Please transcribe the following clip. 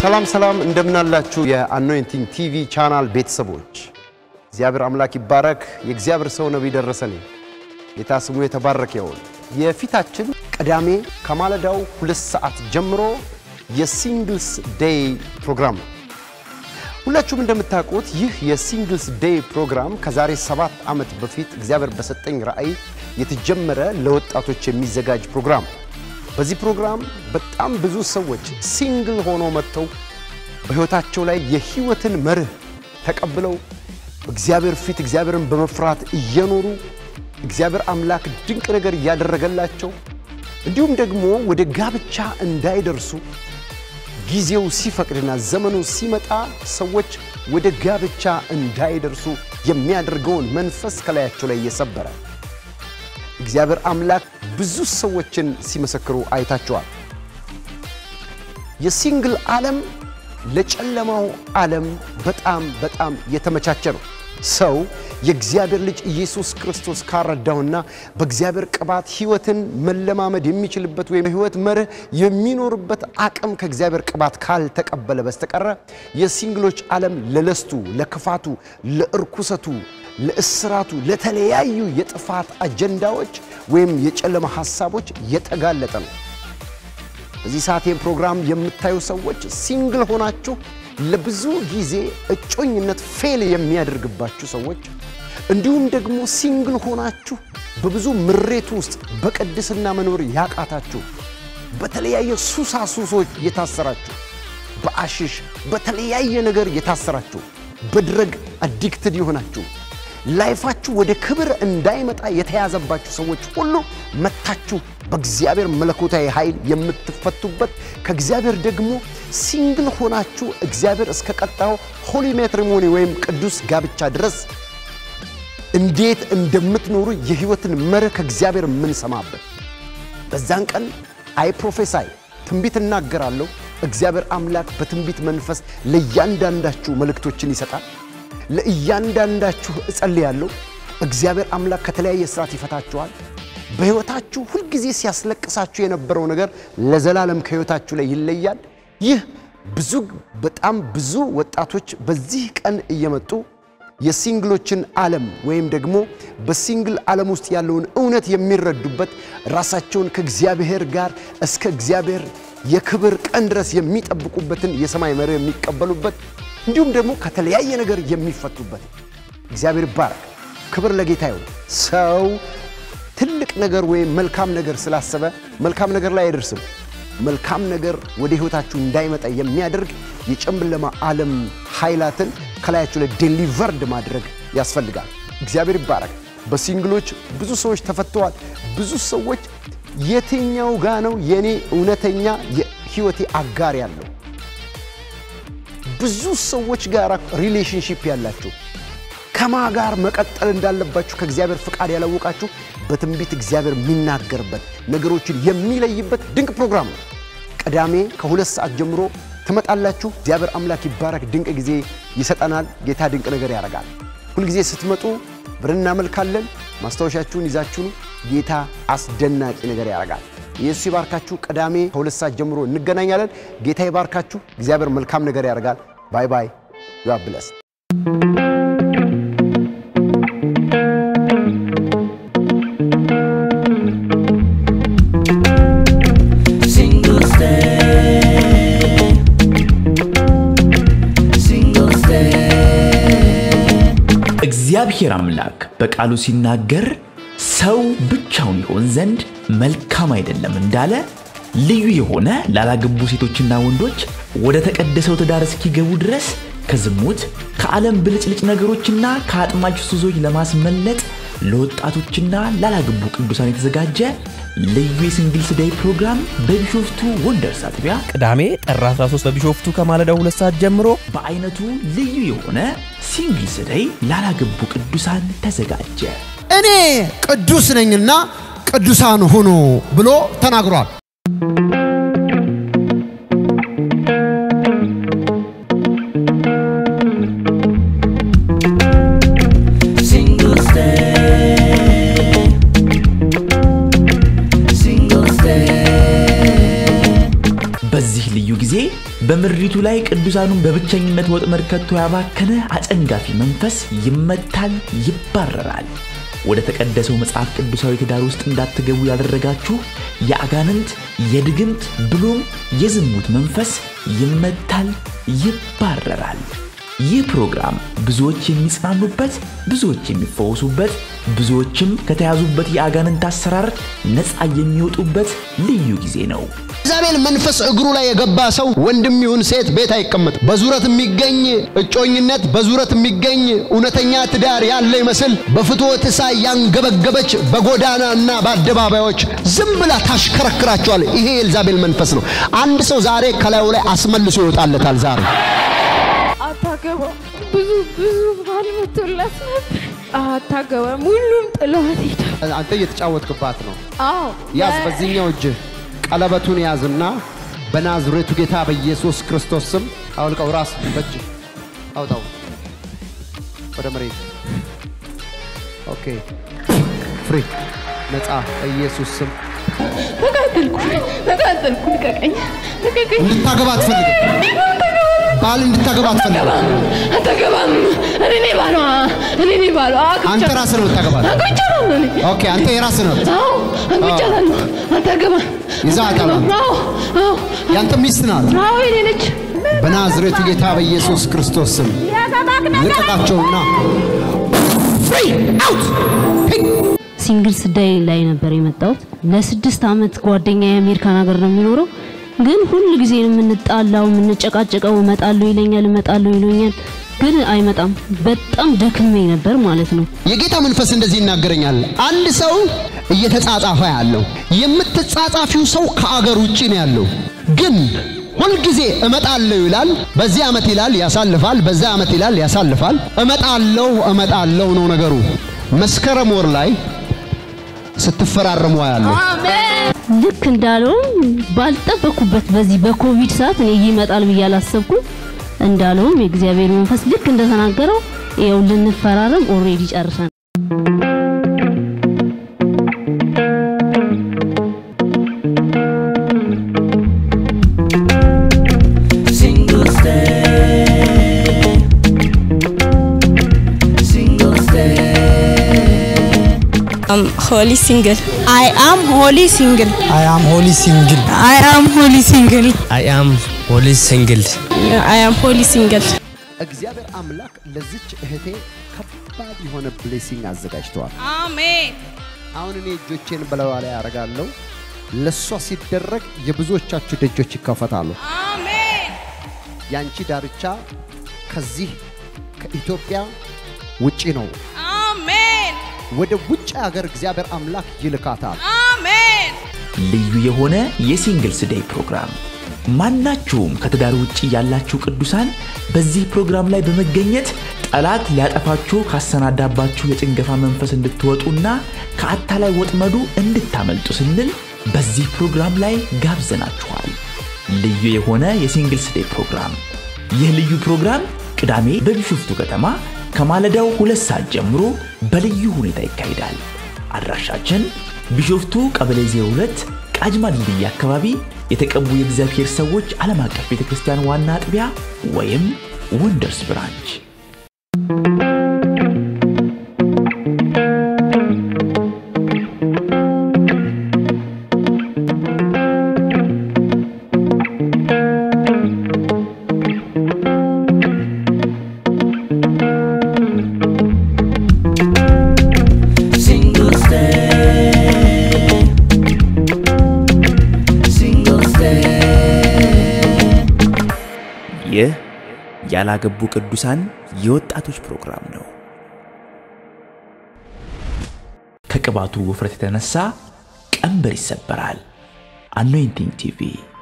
ሰላም እንደምናላችሁ የአኖይንቲንግ ቲቪ ቻናል ቤተሰቦች እግዚአብሔር አምላክ ይባረክ የእግዚአብሔር ሰው ነብይ ደረሰኝ ጌታ ስሙ የተባረከ ይሁን የፊታችን ቅዳሜ ከማለዳው 2 ሰዓት ጀምሮ የሲንግልስ ዴይ ፕሮግራም ሁላችሁም እንደምታውቁት ይህ የሲንግልስ ዴይ ፕሮግራም ከዛሬ 7 ዓመት በፊት እግዚአብሔር በሰጠኝ ራእይ የተጀመረ ለወጣቶች የሚዘጋጅ ፕሮግራም በዚህ ፕሮግራም በጣም ብዙ ሰዎች ሲንግል ሆኖ መጥተው በህይወታቸው ላይ የህይወትን መርህ ተቀብለው እግዚአብሔር ፊት እግዚአብሔርን በመፍራት እየኖሩ እግዚአብሔር አምላክ ድንቅ ነገር ያደረገላቸው እንዲሁም ደግሞ ወደ ጋብቻ እንዳይደርሱ ጊዜው ሲፈቅድና ዘመኑ ሲመጣ ሰዎች ወደ ጋብቻ እንዳይደርሱ የሚያደርገውን መንፈስ ከላያቸው ላይ እየሰበረ እግዚአብሔር አምላክ ብዙ ሰዎችን ሲመሰክሩ አይታቸዋል የሲንግል ዓለም ለጨለማው ዓለም በጣም የተመቻቸ ነው ሰው የእግዚአብሔር ልጅ ኢየሱስ ክርስቶስ ካረዳውና በእግዚአብሔር ቅባት ህይወትን መለማመድ የሚችልበት ወይ ህይወት መርህ የሚኖርበት አቅም ከእግዚአብሔር ቅባት ካልተቀበለ በስተቀር የሲንግሎች ዓለም ለለስቱ ለክፋቱ ለእርኩሰቱ ለእስራቱ ለተለያዩ የጥፋት አጀንዳዎች ወይም የጨለማ ሐሳቦች የተጋለጠ ነው በዚህ ሰዓቴን ፕሮግራም የምታዩ ሰዎች ሲንግል ሆናችሁ ለብዙ ጊዜ እጮኝነት ፌል የሚያደርግባችሁ ሰዎች እንዲሁም ደግሞ ሲንግል ሆናችሁ በብዙ ምሬት ውስጥ በቅድስና መኖር ያቃታችሁ በተለያየ ሱሳሱሶች የታሰራችሁ በአሽሽ በተለያየ ነገር የታሰራችሁ በድረግ አዲክትድ የሆናችሁ ላይፋችሁ ወደ ክብር እንዳይመጣ የተያዘባችሁ ሰዎች ሁሉ መታችሁ በእግዚአብሔር መለኮታዊ ኃይል የምትፈቱበት ከእግዚአብሔር ደግሞ ሲንግል ሆናችሁ እግዚአብሔር እስከቀጣው ሆሊ ማትሪሞኒ ወይም ቅዱስ ጋብቻ ድረስ እንዴት እንደምትኖሩ የህይወትን መርህ ከእግዚአብሔር ምን ሰማበት በዛን ቀን አይ ፕሮፌሳይ ትንቢት እናገራለሁ እግዚአብሔር አምላክ በትንቢት መንፈስ ለእያንዳንዳችሁ መልእክቶችን ይሰጣል ለእያንዳንዳችሁ እጸልያለሁ እግዚአብሔር አምላክ ከተለያየ ስራት ይፈታችኋል በህይወታችሁ ሁሉ ጊዜ ሲያስለቅሳችሁ የነበረው ነገር ለዘላለም ከህይወታችሁ ላይ ይለያል ይህ በጣም ብዙ ወጣቶች በዚህ ቀን እየመጡ የሲንግሎችን ዓለም ወይም ደግሞ በሲንግል ዓለም ውስጥ ያለውን እውነት የሚረዱበት ራሳቸውን ከእግዚአብሔር ጋር እስከ እግዚአብሔር የክብር ቀን ድረስ የሚጠብቁበትን የሰማይ መርህ የሚቀበሉበት እንዲሁም ደግሞ ከተለያየ ነገር የሚፈቱበት እግዚአብሔር ይባረክ ክብር ለጌታ ይሁን ሰው ትልቅ ነገር ወይ መልካም ነገር ስላሰበ መልካም ነገር ላይ አይደርስም መልካም ነገር ወደ ህይወታችሁ እንዳይመጣ የሚያደርግ የጨለማ ዓለም ኃይላትን ከላያችሁ ላይ ዴሊቨርድ ማድረግ ያስፈልጋል እግዚአብሔር ይባረክ በሲንግሎች ብዙ ሰዎች ተፈተዋል ብዙ ሰዎች የትኛው ጋር ነው የኔ እውነተኛ የህይወቴ አጋር ያለው ብዙ ሰዎች ጋር ሪሌሽንሺፕ ያላችሁ ከማ ጋር መቀጠል እንዳለባችሁ ከእግዚአብሔር ፍቃድ ያላወቃችሁ በትንቢት እግዚአብሔር የሚናገርበት ነገሮችን የሚለይበት ድንቅ ፕሮግራም ነው ቅዳሜ ከ2 ሰዓት ጀምሮ ተመጣላችሁ እግዚአብሔር አምላክ ይባረክ ድንቅ ጊዜ ይሰጣናል ጌታ ድንቅ ነገር ያደርጋል ሁሉ ጊዜ ስትመጡ ብርና መልካለን ማስተዋሻችሁን ይዛችሁ ጌታ አስደናቂ ነገር ያደርጋል ኢየሱስ ይባርካችሁ ቅዳሜ ከ2 ሰዓት ጀምሮ እንገናኛለን ጌታ ይባርካችሁ እግዚአብሔር መልካም ነገር ያደርጋል ባይ ባይ you are blessed እግዚአብሔር አምላክ በቃሉ ሲናገር ሰው ብቻውን ይሆን ዘንድ መልካም አይደለም እንዳለ ልዩ የሆነ ላላገቡ ሴቶችና ወንዶች ወደ ተቀደሰው ትዳር እስኪገቡ ድረስ ከዝሙት ከዓለም ብልጭልጭ ነገሮችና ከአጥማጅ ሱሶች ለማስመለጥ ለወጣቶችና ላላገቡ ቅዱሳን የተዘጋጀ ልዩ የሲንግልስ ዴይ ፕሮግራም በቢሾፍቱ ወንደርስ አጥቢያ ቅዳሜ ጥር 13 በቢሾፍቱ ከማለዳው 2 ሰዓት ጀምሮ በአይነቱ ልዩ የሆነ ሲንግልስ ዴይ ላላገቡ ቅዱሳን ተዘጋጀ እኔ ቅዱስ ነኝና ቅዱሳን ሆኖ ብሎ ተናግሯል በዚህ ልዩ ጊዜ በምድሪቱ ላይ ቅዱሳኑን በብቸኝነት ወጥመድ ከቶ ያባከነ አጨንጋፊ መንፈስ ይመታል፣ ይባረራል። ወደ ተቀደሰው መጽሐፍ ቅዱሳዊ ትዳር ውስጥ እንዳትገቡ ያደረጋችሁ የአጋንንት የድግምት ብሎም የዝሙት መንፈስ ይመታል፣ ይባረራል። ይህ ፕሮግራም ብዙዎች የሚጽናኑበት፣ ብዙዎች የሚፈወሱበት፣ ብዙዎችም ከተያዙበት የአጋንንት አሰራር ነፃ የሚወጡበት ልዩ ጊዜ ነው። እግዚአብሔር መንፈስ እግሩ ላይ የገባ ሰው ወንድም ይሁን ሴት ቤት አይቀመጥ። በዙረት የሚገኝ እጮኝነት፣ በዙረት የሚገኝ እውነተኛ ትዳር ያለ ይመስል በፍትወት ሳይ ያንገበገበች በጎዳናና በአደባባዮች ዝም ብላ ታሽከረክራቸዋል። ይሄ የኤልዛቤል መንፈስ ነው። አንድ ሰው ዛሬ ከላዩ ላይ አስመልሶ ይወጣለታል። ዛሬ አታገባ ብዙ ባል መጥቶላት ነበር። አታገባ ሙሉም ጥሏት ሄደ። አንተ እየተጫወትክባት ነው። አዎ ያዝ፣ በዚህኛው እጅ ቀለበቱን ያዝና በናዝሬቱ ጌታ በኢየሱስ ክርስቶስ ስም አውልቀው። ራስ በእጅ አውጣው ወደ መሬት። ኦኬ ፍሪ ነፃ በኢየሱስ ስም። ተቃጠልኩ ልቀቀኝ። እንድታገባ አትፈልግም? ባል እንድታገባ አትፈልግም? አታገባም። እኔ ነኝ ባሏ። አንተ ራስህ ነው የምታገባት? ኦኬ አንተ የራስህ ነው። አዎ አግብቻታለሁ። አታገባም። ይዛታል። አዎ ያንተ ሚስት ናት። አዎ የኔ ነች። በናዝሬቱ ጌታ በኢየሱስ ክርስቶስ ስም ልቀቃቸውና ፍሪ አውት። ሲንግልስ ዳይ ላይ ነበር የመጣሁት። ለ6 ዓመት ጓደኛዬ አሜሪካን ሀገር ነው የሚኖረው። ግን ሁሉ ጊዜ የምንጣላው የምንጨቃጨቀው እመጣለሁ ይለኛል ግን አይመጣም። በጣም ደክሜ ነበር ማለት ነው። የጌታ መንፈስ እንደዚህ ይናገረኛል። አንድ ሰው እየተጻጻፈ ያለው የምትጻጻፊው ሰው ከአገር ውጪ ነው ያለው። ግን ሁሉ ጊዜ እመጣለሁ ይላል። በዚህ ዓመት ይላል ያሳልፋል፣ በዛ ዓመት ይላል ያሳልፋል። እመጣለሁ ነው ነገሩ። መስከረም ወር ላይ ስትፈራረሙ ያለው ልክ እንዳለው ባልጠበቁበት በዚህ በኮቪድ ሰዓት እኔ ይመጣል ብዬ አላሰብኩም። እንዳለው የእግዚአብሔር መንፈስ ልክ እንደተናገረው ይኸው ልንፈራረም ኦሬዲ ጨርሰን holy single. I am holy single. I am holy single. I am holy single. I am holy single. I am holy single. እግዚአብሔር አምላክ ለዚች እህቴ ከባድ የሆነ ብሌሲንግ አዘጋጅቷል። አሜን። አሁን እኔ እጆቼን በላዋ ላይ አረጋለሁ። ለሷ ሲደረግ የብዙዎቻችሁ ደጆች ይከፈታሉ። አሜን። ያንቺ ዳርቻ ከዚህ ከኢትዮጵያ ውጪ ነው። አሜን። ወደ ውጭ ሀገር እግዚአብሔር አምላክ ይልካታል። አሜን። ልዩ የሆነ የሲንግልስ ዴይ ፕሮግራም ማናችሁም ከትዳር ውጪ ያላችሁ ቅዱሳን በዚህ ፕሮግራም ላይ በመገኘት ጠላት ሊያጠፋችሁ ካሰናዳባችሁ የጭንገፋ መንፈስ እንድትወጡና ከአታላይ ወጥመዱ እንድታመልጡ ስንል በዚህ ፕሮግራም ላይ ጋብዘናችኋል። ልዩ የሆነ የሲንግልስ ዴይ ፕሮግራም። ይህ ልዩ ፕሮግራም ቅዳሜ በቢሾፍቱ ከተማ ከማለዳው 2 ሰዓት ጀምሮ በልዩ ሁኔታ ይካሄዳል። አድራሻችን ቢሾፍቱ ቀበሌ 02 ቃጅማ ድልድይ አካባቢ የተቀቡ የእግዚአብሔር ሰዎች ዓለም አቀፍ ቤተክርስቲያን ዋና አጥቢያ ወይም ወንደርስ ብራንች። ይህ ያላገቡ ቅዱሳን የወጣቶች ፕሮግራም ነው። ከቅባቱ ውፍረት የተነሳ ቀንበር ይሰበራል። አኖይንቲንግ ቲቪ